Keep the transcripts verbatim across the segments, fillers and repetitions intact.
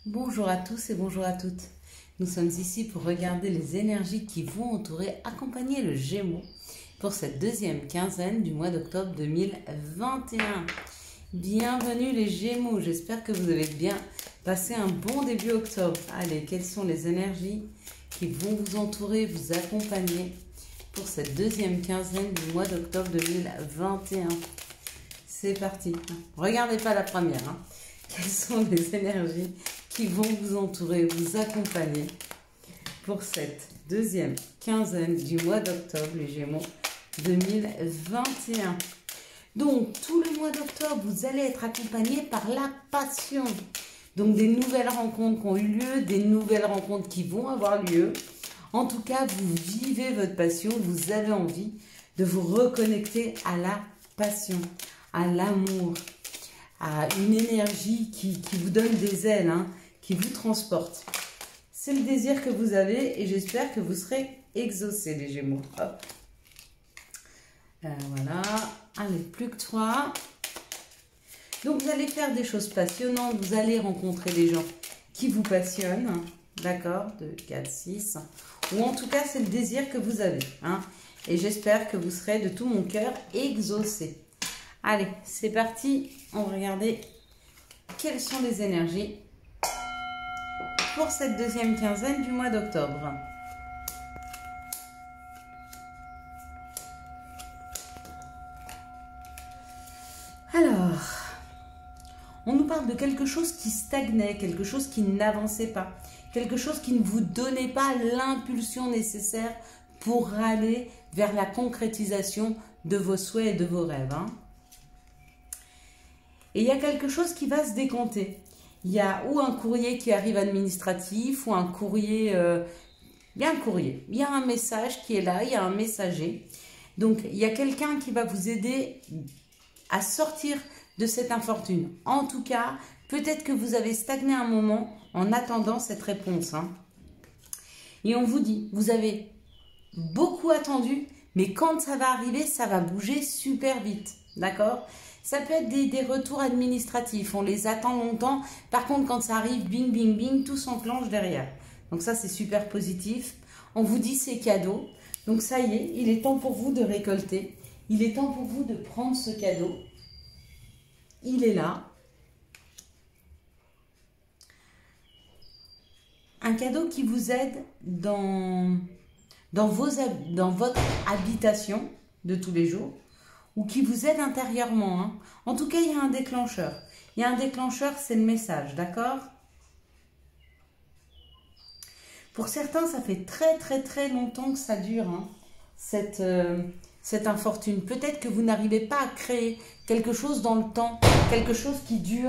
Bonjour à tous et bonjour à toutes. Nous sommes ici pour regarder les énergies qui vont entourer, accompagner le Gémeaux pour cette deuxième quinzaine du mois d'octobre deux mille vingt et un. Bienvenue les Gémeaux, j'espère que vous avez bien passé un bon début octobre. Allez, quelles sont les énergies qui vont vous entourer, vous accompagner pour cette deuxième quinzaine du mois d'octobre deux mille vingt et un? C'est parti. Regardez pas la première. Hein. Quelles sont les énergies qui vont vous entourer, vous accompagner pour cette deuxième quinzaine du mois d'octobre, les Gémeaux deux mille vingt et un. Donc, tout le mois d'octobre, vous allez être accompagné par la passion. Donc, des nouvelles rencontres qui ont eu lieu, des nouvelles rencontres qui vont avoir lieu. En tout cas, vous vivez votre passion, vous avez envie de vous reconnecter à la passion, à l'amour, à une énergie qui, qui vous donne des ailes, hein, qui vous transporte. C'est le désir que vous avez et j'espère que vous serez exaucés, les Gémeaux. Hop. Euh, voilà. Allez, plus que trois. Donc, vous allez faire des choses passionnantes. Vous allez rencontrer des gens qui vous passionnent. D'accord? deux, quatre, six. Ou en tout cas, c'est le désir que vous avez. Hein, et j'espère que vous serez de tout mon cœur exaucés. Allez, c'est parti. On va regarder quelles sont les énergies pour cette deuxième quinzaine du mois d'octobre. Alors, on nous parle de quelque chose qui stagnait, quelque chose qui n'avançait pas, quelque chose qui ne vous donnait pas l'impulsion nécessaire pour aller vers la concrétisation de vos souhaits et de vos rêves. Hein. Et il y a quelque chose qui va se décompter. Il y a ou un courrier qui arrive administratif, ou un courrier... Euh, il y a un courrier, il y a un message qui est là, il y a un messager. Donc, il y a quelqu'un qui va vous aider à sortir de cette infortune. En tout cas, peut-être que vous avez stagné un moment en attendant cette réponse. Hein. Et on vous dit, vous avez beaucoup attendu, mais quand ça va arriver, ça va bouger super vite. D'accord ? Ça peut être des, des retours administratifs, on les attend longtemps. Par contre, quand ça arrive, bing, bing, bing, tout s'enclenche derrière. Donc ça, c'est super positif. On vous dit c'est cadeau. Donc ça y est, il est temps pour vous de récolter. Il est temps pour vous de prendre ce cadeau. Il est là. Un cadeau qui vous aide dans, dans, vos, dans votre habitation de tous les jours. Ou qui vous aide intérieurement. Hein. En tout cas, il y a un déclencheur. Il y a un déclencheur, c'est le message, d'accord? Pour certains, ça fait très très très longtemps que ça dure, hein, cette, euh, cette infortune. Peut-être que vous n'arrivez pas à créer quelque chose dans le temps, quelque chose qui dure.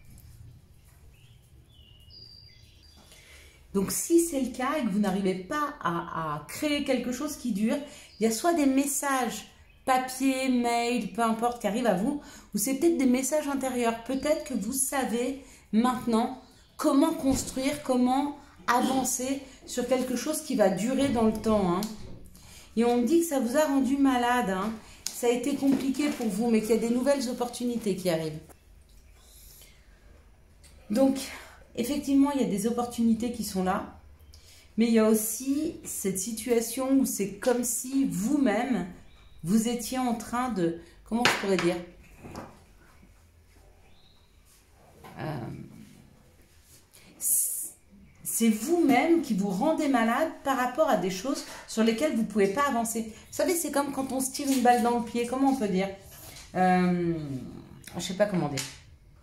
Donc, si c'est le cas et que vous n'arrivez pas à, à créer quelque chose qui dure, il y a soit des messages papier, mail, peu importe, qui arrive à vous, ou c'est peut-être des messages intérieurs. Peut-être que vous savez maintenant comment construire, comment avancer sur quelque chose qui va durer dans le temps. Hein. Et on me dit que ça vous a rendu malade, hein. Ça a été compliqué pour vous, mais qu'il y a des nouvelles opportunités qui arrivent. Donc, effectivement, il y a des opportunités qui sont là, mais il y a aussi cette situation où c'est comme si vous-même, vous étiez en train de... Comment je pourrais dire euh, C'est vous-même qui vous rendez malade par rapport à des choses sur lesquelles vous ne pouvez pas avancer. Vous savez, c'est comme quand on se tire une balle dans le pied. Comment on peut dire euh, Je ne sais pas comment dire.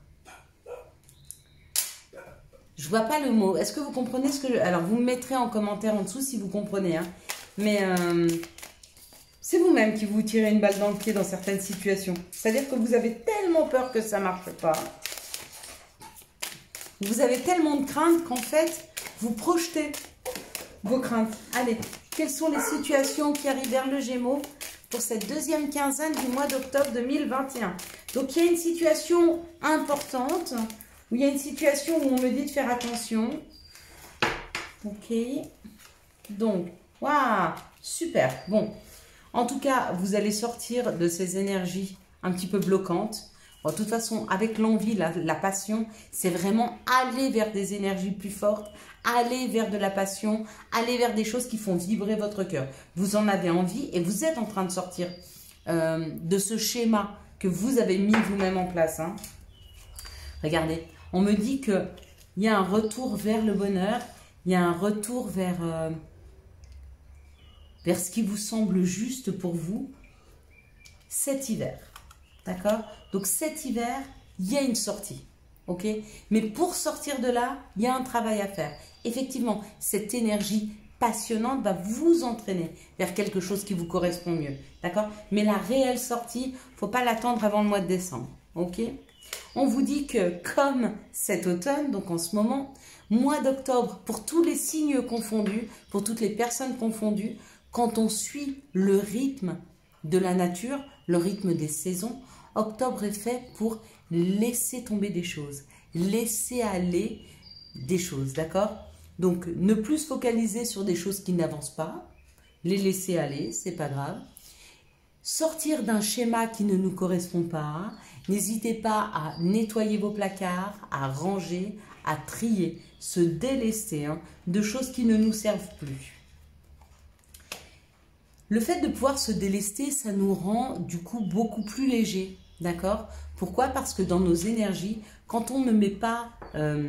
Je ne vois pas le mot. Est-ce que vous comprenez ce que je... Alors, vous me mettrez en commentaire en dessous si vous comprenez. Hein. Mais... Euh... C'est vous-même qui vous tirez une balle dans le pied dans certaines situations. C'est-à-dire que vous avez tellement peur que ça ne marche pas. Vous avez tellement de craintes qu'en fait, vous projetez vos craintes. Allez, quelles sont les situations qui arrivent vers le Gémeaux pour cette deuxième quinzaine du mois d'octobre deux mille vingt et un? Donc, il y a une situation importante, où il y a une situation où on me dit de faire attention. Ok. Donc, waouh, super. Bon. En tout cas, vous allez sortir de ces énergies un petit peu bloquantes. Bon, de toute façon, avec l'envie, la, la passion, c'est vraiment aller vers des énergies plus fortes, aller vers de la passion, aller vers des choses qui font vibrer votre cœur. Vous en avez envie et vous êtes en train de sortir euh, de ce schéma que vous avez mis vous-même en place. Hein. Regardez, on me dit qu'il y a un retour vers le bonheur, il y a un retour vers, euh, vers ce qui vous semble juste pour vous cet hiver. D'accord? Donc cet hiver, il y a une sortie. Ok? Mais pour sortir de là, il y a un travail à faire. Effectivement, cette énergie passionnante va vous entraîner vers quelque chose qui vous correspond mieux. D'accord? Mais la réelle sortie, il ne faut pas l'attendre avant le mois de décembre. Ok? On vous dit que comme cet automne, donc en ce moment, mois d'octobre, pour tous les signes confondus, pour toutes les personnes confondues, quand on suit le rythme de la nature, le rythme des saisons, octobre est fait pour laisser tomber des choses, laisser aller des choses, d'accord? Donc, ne plus se focaliser sur des choses qui n'avancent pas, les laisser aller, c'est pas grave. Sortir d'un schéma qui ne nous correspond pas, n'hésitez pas à nettoyer vos placards, à ranger, à trier, se délester hein, de choses qui ne nous servent plus. Le fait de pouvoir se délester, ça nous rend du coup beaucoup plus léger, d'accord? Pourquoi? Parce que dans nos énergies, quand on ne met pas euh,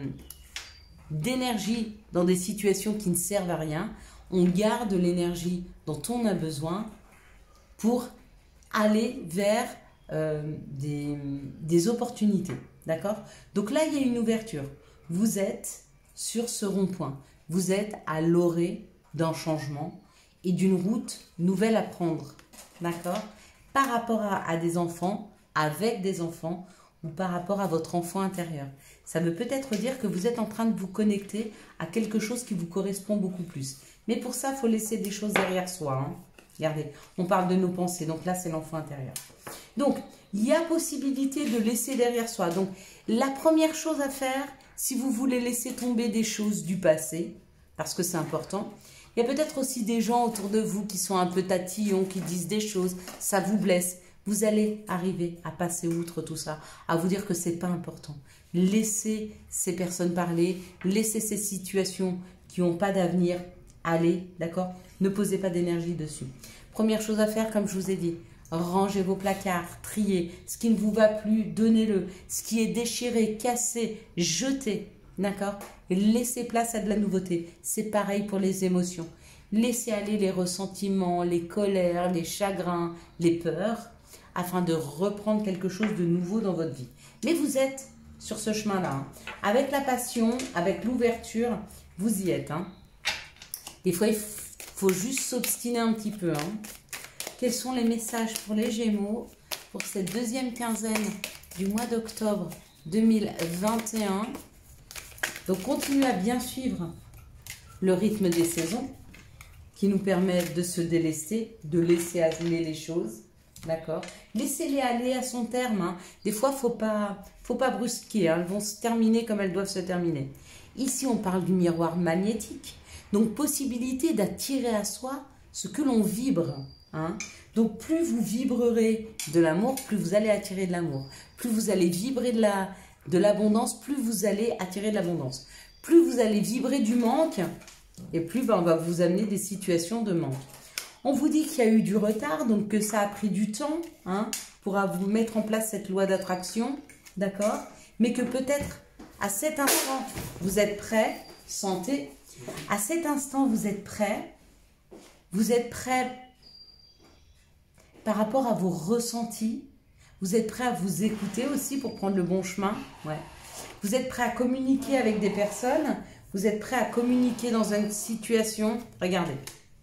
d'énergie dans des situations qui ne servent à rien, on garde l'énergie dont on a besoin pour aller vers euh, des, des opportunités, d'accord? Donc là, il y a une ouverture. Vous êtes sur ce rond-point. Vous êtes à l'orée d'un changement et d'une route nouvelle à prendre, d'accord? Par rapport à, à des enfants, avec des enfants ou par rapport à votre enfant intérieur. Ça veut peut-être dire que vous êtes en train de vous connecter à quelque chose qui vous correspond beaucoup plus. Mais pour ça, il faut laisser des choses derrière soi. Hein. Regardez, on parle de nos pensées, donc là, c'est l'enfant intérieur. Donc, il y a possibilité de laisser derrière soi. Donc, la première chose à faire, si vous voulez laisser tomber des choses du passé, parce que c'est important, il y a peut-être aussi des gens autour de vous qui sont un peu tatillons, qui disent des choses, ça vous blesse. Vous allez arriver à passer outre tout ça, à vous dire que ce n'est pas important. Laissez ces personnes parler, laissez ces situations qui n'ont pas d'avenir aller, d'accord? Ne posez pas d'énergie dessus. Première chose à faire, comme je vous ai dit, rangez vos placards, triez. Ce qui ne vous va plus, donnez-le. Ce qui est déchiré, cassé, jetez. D'accord? Et laissez place à de la nouveauté. C'est pareil pour les émotions. Laissez aller les ressentiments, les colères, les chagrins, les peurs, afin de reprendre quelque chose de nouveau dans votre vie. Mais vous êtes sur ce chemin-là. Hein. Avec la passion, avec l'ouverture, vous y êtes. Hein. Des fois, il faut juste s'obstiner un petit peu. Hein. Quels sont les messages pour les Gémeaux pour cette deuxième quinzaine du mois d'octobre deux mille vingt et un? Donc, continuez à bien suivre le rythme des saisons qui nous permettent de se délester, de laisser aller les choses. D'accord? Laissez-les aller à son terme. Hein. Des fois, il ne faut pas, faut pas brusquer. Hein. Elles vont se terminer comme elles doivent se terminer. Ici, on parle du miroir magnétique. Donc, possibilité d'attirer à soi ce que l'on vibre. Hein. Donc, plus vous vibrerez de l'amour, plus vous allez attirer de l'amour. Plus vous allez vibrer de la... de l'abondance, plus vous allez attirer de l'abondance. Plus vous allez vibrer du manque, et plus ben, on va vous amener des situations de manque. On vous dit qu'il y a eu du retard, donc que ça a pris du temps hein, pour vous mettre en place cette loi d'attraction, d'accord? Mais que peut-être à cet instant, vous êtes prêt, sentez, à cet instant, vous êtes prêt, vous êtes prêt par rapport à vos ressentis. Vous êtes prêt à vous écouter aussi pour prendre le bon chemin. Ouais. Vous êtes prêt à communiquer avec des personnes. Vous êtes prêt à communiquer dans une situation. Regardez.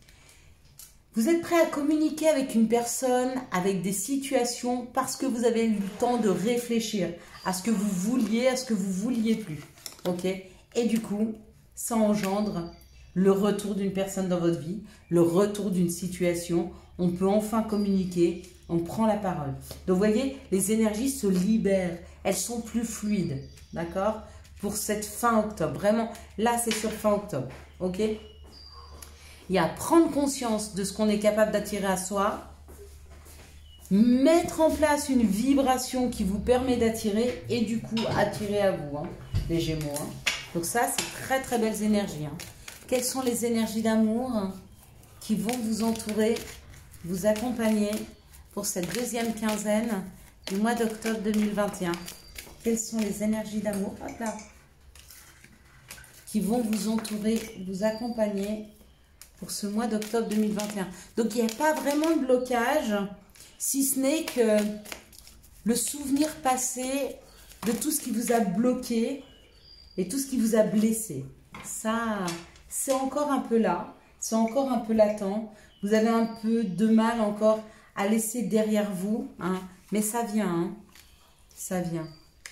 Vous êtes prêt à communiquer avec une personne, avec des situations, parce que vous avez eu le temps de réfléchir à ce que vous vouliez, à ce que vous vouliez plus. Ok? Et du coup, ça engendre le retour d'une personne dans votre vie, le retour d'une situation. On peut enfin communiquer. On prend la parole. Donc, vous voyez, les énergies se libèrent. Elles sont plus fluides. D'accord? Pour cette fin octobre. Vraiment, là, c'est sur fin octobre. OK? Il y a à prendre conscience de ce qu'on est capable d'attirer à soi. mettre en place une vibration qui vous permet d'attirer et du coup attirer à vous, hein, les Gémeaux. Hein. Donc ça, c'est très très belles énergies. Hein. Quelles sont les énergies d'amour hein, qui vont vous entourer, vous accompagner pour cette deuxième quinzaine du mois d'octobre deux mille vingt et un? Quelles sont les énergies d'amour hop là, qui vont vous entourer, vous accompagner pour ce mois d'octobre deux mille vingt et un? Donc, il n'y a pas vraiment de blocage, si ce n'est que le souvenir passé de tout ce qui vous a bloqué et tout ce qui vous a blessé. Ça, c'est encore un peu là, c'est encore un peu latent. Vous avez un peu de mal encore à laisser derrière vous, hein, mais ça vient, hein, ça vient.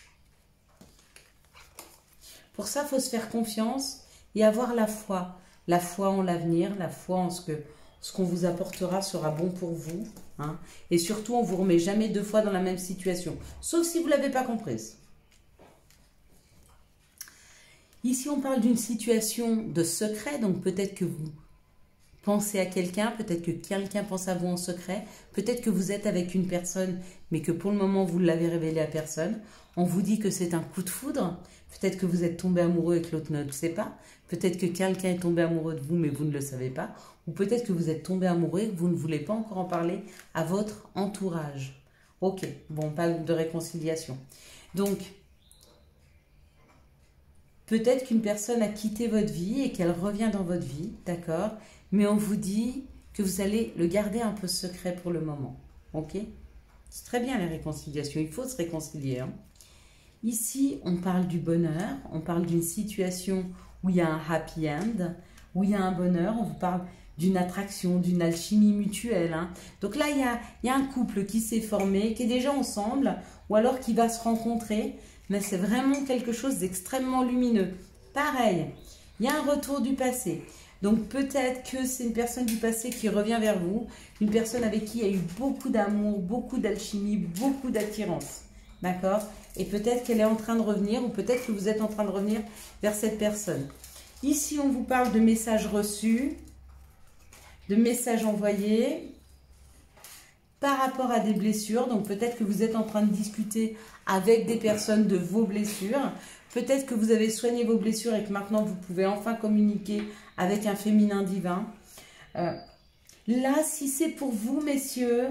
Pour ça, il faut se faire confiance et avoir la foi. La foi en l'avenir, la foi en ce que ce qu'on vous apportera sera bon pour vous. Hein. Et surtout, on ne vous remet jamais deux fois dans la même situation. Sauf si vous ne l'avez pas comprise. Ici, on parle d'une situation de secret. Donc, peut-être que vous pensez à quelqu'un. Peut-être que quelqu'un pense à vous en secret. Peut-être que vous êtes avec une personne, mais que pour le moment, vous ne l'avez révélé à personne. On vous dit que c'est un coup de foudre. Peut-être que vous êtes tombé amoureux et que l'autre ne le sait pas. Peut-être que quelqu'un est tombé amoureux de vous, mais vous ne le savez pas. Ou peut-être que vous êtes tombé amoureux et que vous ne voulez pas encore en parler à votre entourage. Ok, bon, on parle de réconciliation. Donc, peut-être qu'une personne a quitté votre vie et qu'elle revient dans votre vie, d'accord? Mais on vous dit que vous allez le garder un peu secret pour le moment. Ok? C'est très bien la réconciliation, il faut se réconcilier. Hein. Ici, on parle du bonheur, on parle d'une situation où il y a un happy end, où il y a un bonheur, on vous parle d'une attraction, d'une alchimie mutuelle. Hein. Donc là, il y, a, il y a un couple qui s'est formé, qui est déjà ensemble, ou alors qui va se rencontrer, mais c'est vraiment quelque chose d'extrêmement lumineux. Pareil, il y a un retour du passé. Donc peut-être que c'est une personne du passé qui revient vers vous, une personne avec qui il y a eu beaucoup d'amour, beaucoup d'alchimie, beaucoup d'attirance. D'accord? Et peut-être qu'elle est en train de revenir, ou peut-être que vous êtes en train de revenir vers cette personne. Ici, on vous parle de messages reçus, de messages envoyés par rapport à des blessures. Donc peut-être que vous êtes en train de discuter avec des personnes de vos blessures. Peut-être que vous avez soigné vos blessures et que maintenant vous pouvez enfin communiquer avec un féminin divin. Euh, là, si c'est pour vous, messieurs,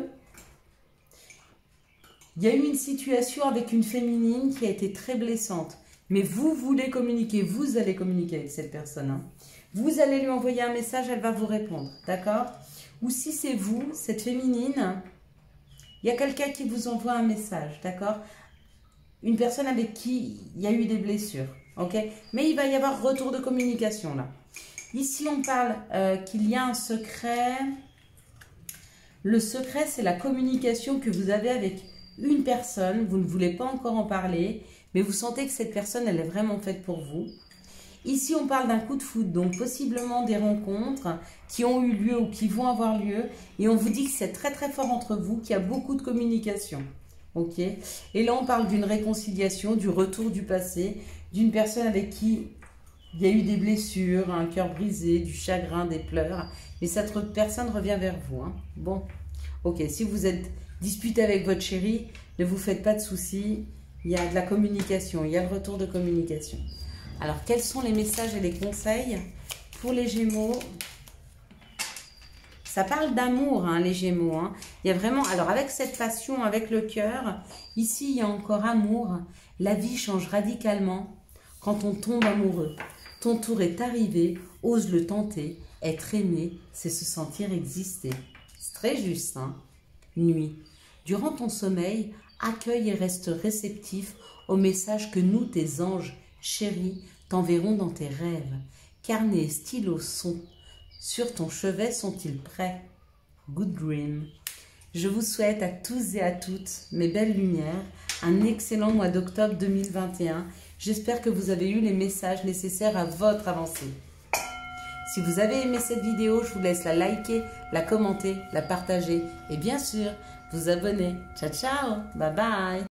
il y a eu une situation avec une féminine qui a été très blessante. Mais vous voulez communiquer, vous allez communiquer avec cette personne. Hein. Vous allez lui envoyer un message, elle va vous répondre. D'accord? Ou si c'est vous, cette féminine, il y a quelqu'un qui vous envoie un message. D'accord? Une personne avec qui il y a eu des blessures. Ok? Mais il va y avoir retour de communication là. Ici, on parle euh, qu'il y a un secret. Le secret, c'est la communication que vous avez avec une personne, vous ne voulez pas encore en parler, mais vous sentez que cette personne, elle est vraiment faite pour vous. Ici, on parle d'un coup de foudre, donc possiblement des rencontres qui ont eu lieu ou qui vont avoir lieu, et on vous dit que c'est très très fort entre vous, qu'il y a beaucoup de communication. Ok? Et là, on parle d'une réconciliation, du retour du passé, d'une personne avec qui il y a eu des blessures, un cœur brisé, du chagrin, des pleurs, et cette personne revient vers vous. Hein. Bon, ok, si vous êtes disputé avec votre chéri, ne vous faites pas de soucis, il y a de la communication, il y a le retour de communication. Alors, quels sont les messages et les conseils pour les Gémeaux? Ça parle d'amour, hein, les Gémeaux. Hein. Il y a vraiment, alors avec cette passion, avec le cœur, ici, il y a encore amour. La vie change radicalement quand on tombe amoureux. Ton tour est arrivé, ose le tenter. Être aimé, c'est se sentir exister. C'est très juste, hein. Nuit. Durant ton sommeil, accueille et reste réceptif aux messages que nous, tes anges chéris, t'enverront dans tes rêves. Carnet et stylo sont sur ton chevet, sont-ils prêts? Good dream. Je vous souhaite à tous et à toutes, mes belles lumières, un excellent mois d'octobre deux mille vingt et un. J'espère que vous avez eu les messages nécessaires à votre avancée. Si vous avez aimé cette vidéo, je vous laisse la liker, la commenter, la partager et bien sûr, vous abonner. Ciao, ciao, bye bye.